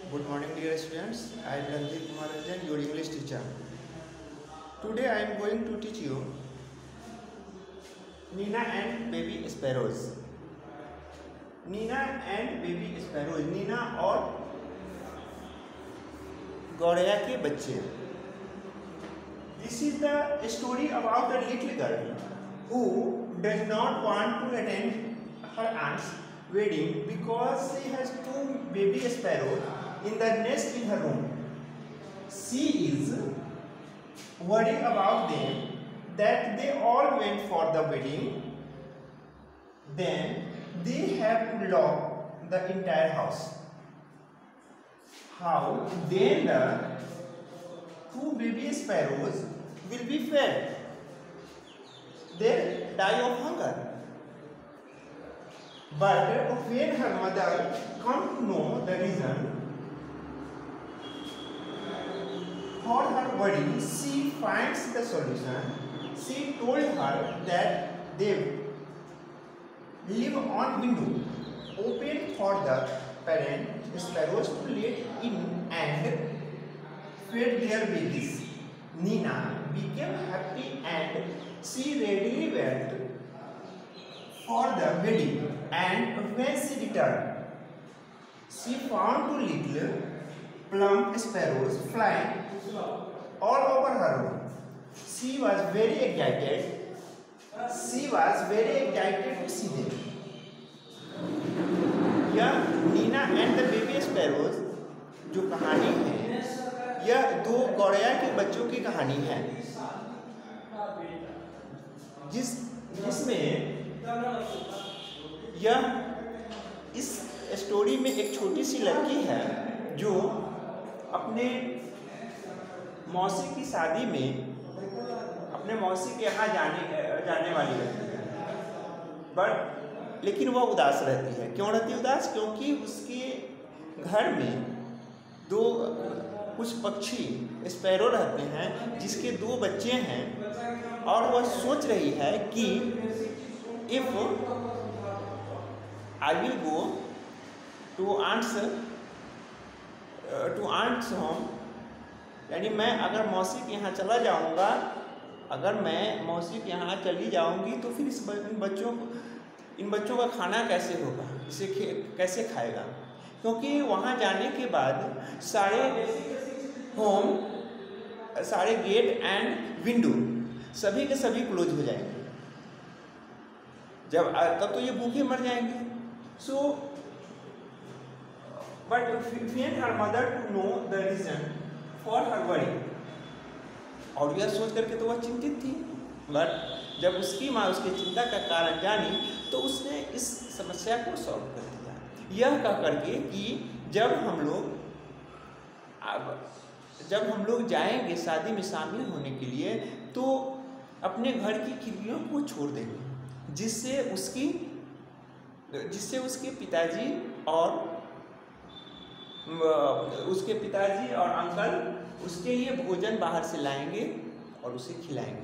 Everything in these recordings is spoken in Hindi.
Good morning, dear students. I am Ranjit Kumar Ranjan, your English teacher. Today I am going to teach you Nina and baby sparrows. Nina and baby sparrows. Nina और गौरैया के बच्चे. This is the story about a little girl who does not want to attend her aunt's wedding because she has two baby sparrows in the nest in her room. She is worried about them that they all went for the wedding. Then they have to lock the entire house. How then the two baby sparrows will be fed? They die of hunger. But when her mother comes to know the reason for her worry, she finds the solution. She told her that they live on window open for the parent sparrows to let in and fed their babies. Nina became happy and she readily went for the wedding. And when she returned, she found two little plump sparrows flying all over her room. She was very excited. To see them. यह Neena and the baby sparrows जो कहानी है, यह दो गौरैया के बच्चों की कहानी है, जिसमें यह इस स्टोरी में एक छोटी सी लड़की है जो अपने मौसी की शादी में अपने मौसी के यहाँ जाने वाली रहती है, बट लेकिन वह उदास रहती है। क्यों रहती है उदास? क्योंकि उसके घर में कुछ पक्षी स्पैरो रहते हैं जिसके दो बच्चे हैं, और वह सोच रही है कि if I will go to aunt's home, यानी मैं अगर मौसी के यहाँ चला जाऊँगा, अगर मैं मौसी के यहाँ चली जाऊँगी तो फिर इन बच्चों का खाना कैसे होगा, इसे कैसे खाएगा? क्योंकि वहाँ जाने के बाद सारे गेट एंड विंडो सभी के सभी क्लोज हो जाएंगे, तब तो ये भूखे मर जाएंगे. So but when her mother to know the reason for her worry, और यह सोच करके तो वह चिंतित थी, बट जब उसकी माँ उसकी चिंता का कारण जानी तो उसने इस समस्या को सॉल्व कर दिया, यह कह करके कि जब हम लोग जाएंगे शादी में शामिल होने के लिए तो अपने घर की खिड़कियों को छोड़ देंगे, जिससे उसके पिताजी और अंकल उसके लिए भोजन बाहर से लाएंगे और उसे खिलाएंगे.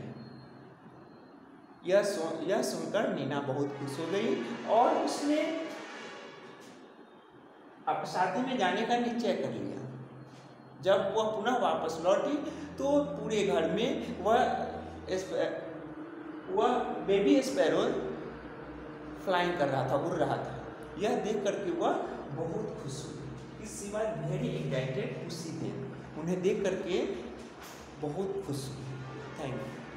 यह सुनकर नीना बहुत खुश हो गई और उसने अब शादी में जाने का निश्चय कर लिया. जब वह पुनः वापस लौटी तो पूरे घर में वह बेबी स्पैरो फ्लाइंग कर रहा था, उड़ रहा था. यह देख करके वह बहुत खुश हुई. She was very excited to see them. उन्हें देख करके बहुत खुश हुई. Thank you.